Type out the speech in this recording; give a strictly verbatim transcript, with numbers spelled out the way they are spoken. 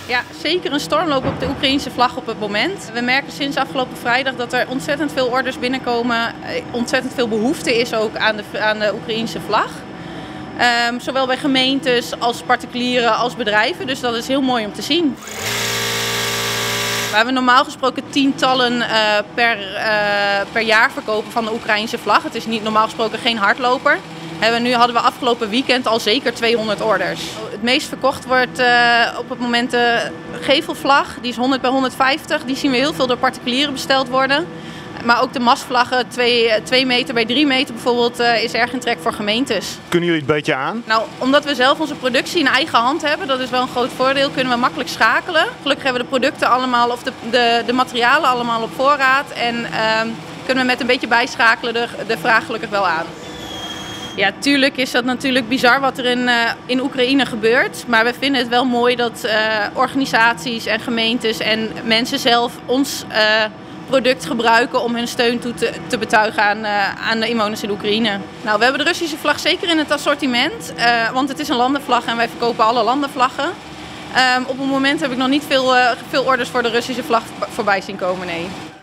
Ja, zeker een stormloop op de Oekraïense vlag op het moment. We merken sinds afgelopen vrijdag dat er ontzettend veel orders binnenkomen. Ontzettend veel behoefte is ook aan de, aan de Oekraïense vlag. Um, zowel bij gemeentes als particulieren als bedrijven. Dus dat is heel mooi om te zien. We hebben normaal gesproken tientallen uh, per, uh, per jaar verkopen van de Oekraïense vlag. Het is niet normaal gesproken geen hardloper. En nu hadden we afgelopen weekend al zeker tweehonderd orders. Het meest verkocht wordt uh, op het moment de gevelvlag. Die is honderd bij honderdvijftig. Die zien we heel veel door particulieren besteld worden. Maar ook de mastvlaggen, twee meter bij drie meter bijvoorbeeld, uh, is erg in trek voor gemeentes. Kunnen jullie het een beetje aan? Nou, omdat we zelf onze productie in eigen hand hebben, dat is wel een groot voordeel, kunnen we makkelijk schakelen. Gelukkig hebben we de producten allemaal, of de, de, de materialen allemaal op voorraad. En uh, kunnen we met een beetje bijschakelen de, de vraag gelukkig wel aan. Ja, tuurlijk is dat natuurlijk bizar wat er in, uh, in Oekraïne gebeurt. Maar we vinden het wel mooi dat uh, organisaties en gemeentes en mensen zelf ons uh, product gebruiken om hun steun toe te, te betuigen aan, uh, aan de inwoners in Oekraïne. Nou, we hebben de Russische vlag zeker in het assortiment, uh, want het is een landenvlag en wij verkopen alle landenvlaggen. Um, op het moment heb ik nog niet veel, uh, veel orders voor de Russische vlag voorbij zien komen, nee.